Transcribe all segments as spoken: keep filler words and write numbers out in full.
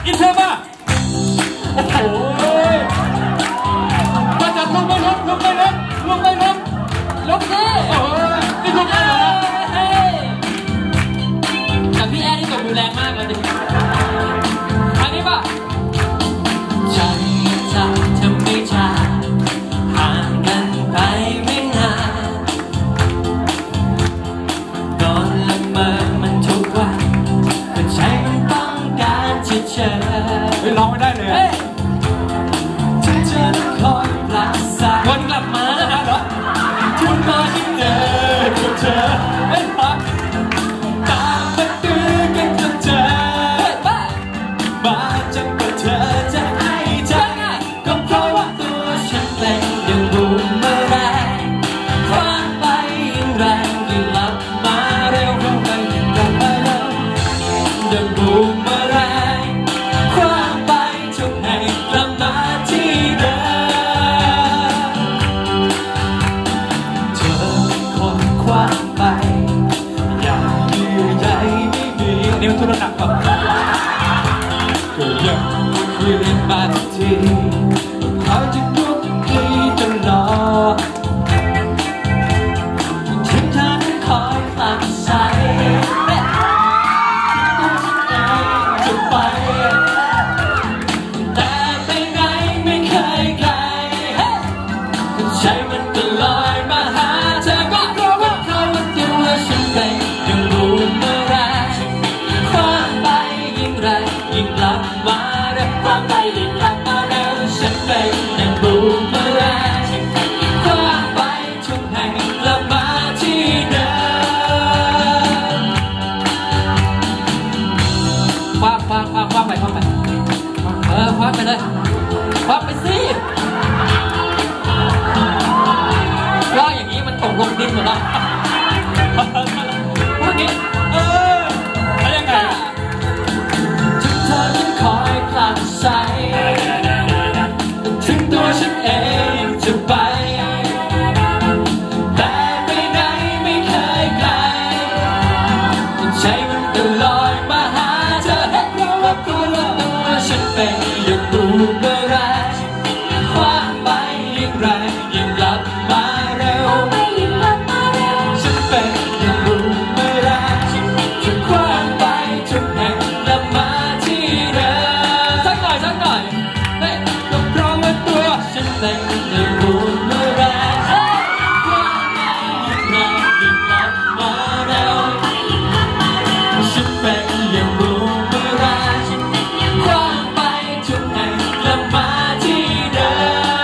อินเทอร์มาโอ้โหมาจากลุงไม่ลุกลุงไม่ลุกลุงไม่ลุกลุกสิโอ้ยนี่ลุกได้เหรอแต่พี่แอร์นี่ตกดูแรงมากเลยดิอันนี้ป่ะใจจำเธอไม่จางห่างกันไปไม่นานนอนละเมอมันทุกวันแต่ใจมันต้องการจะเจอเฮ้ยร้องไม่ได้เลยเธอจะคอยปลาสายวนกลับมาแล้วนะเหรอทุกมาที่เจอเธอเฮ้ยพักตามมาตื้อกันจนเจอมาจนกว่าเธอจะให้ใจก็เพราะว่าตัวฉันเป็นอย่างบูมเมอแรงคว้างไปยิ่งแรงยิ่งลับมาเร็วเข้าไปกลับมาเร็วอย่างบูมเมอแรงคว้างไปทุกแห่งกลับมาที่เดิมเธอคนคว้างไปอย่างยื้อใยไม่มีนี่มันทุรนักป่ะก็ยังคืนมาทุกทีคอยจะยุบทีตลอดทิ้งเธอนั้นคอยผลักใส่ตัวฉันเองจะไปแต่ไปไหนไม่เคยไกลใจมันก็ลอยมาหาเธอก็เพราะว่าเขาว่าตัวฉันเป็นอย่างบูมเมอแรงคว้างไปยิ่งแรงยิ่งกลับมาเร็วคว้างไปยิ่งกลับมาเร็วฉันเป็นอย่างบูมเมอแรงคว้างไปทุกแห่งกลับมาที่เดิมคว้างคว้างคว้างคว้างไปคว้างไปเออคว้างไปเลยคว้างไปสิว่าอย่างนี้มันตกลงดินหมดแล้วพวกนี้เออแล้วยังไงถึงเธอนั้นคอยผลักใส่ถึงตัวฉันเองจะไปแต่ไปไหนไม่เคยไกลใจมันก็ลอยมาหาเธอเพราะว่าตัวตัวฉันเป็นอย่างบูมเมอแรงคว้างไปยิ่งแรงยิ่งกลับมาเร็วฉันเป็นอย่างบูมเมอแรงจะคว้างไปทุกแห่งกลับมาที่เดิมสักหน่อยสักหน่อยเฮ้ยก็เพราะว่าตัวฉันเป็นอย่างบูมเมอแรงคว้างไปยิ่งแรงยิ่งกลับมาเร็วฉันเป็นอย่างบูมเมอแรงคว้างไปทุกแห่งกลับมาที่เดิ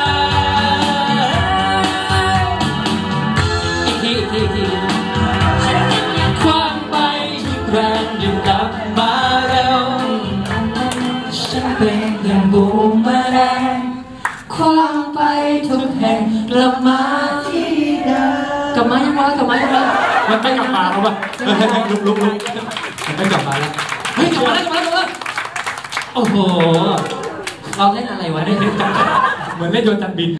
มอีกทีอีกทีอีกทีคว้างไปยิ่งแรงยิ่งกลับมาเร็วฉันเป็นอย่างบูมเมอแรงคว้างไปทุกแห่งกลับมาที่เดิมกลับมายังวะกลับมายังวะมันไม่กลับมาแล้วป่ะลุกลุกลุกมันไม่กลับมาแล้วเฮ้ยกลับมาแล้วกลับมาแล้วกลับมาโอ้โหเราเล่นอะไรวะเนี่ยเหมือนเล่นโยนจันบิน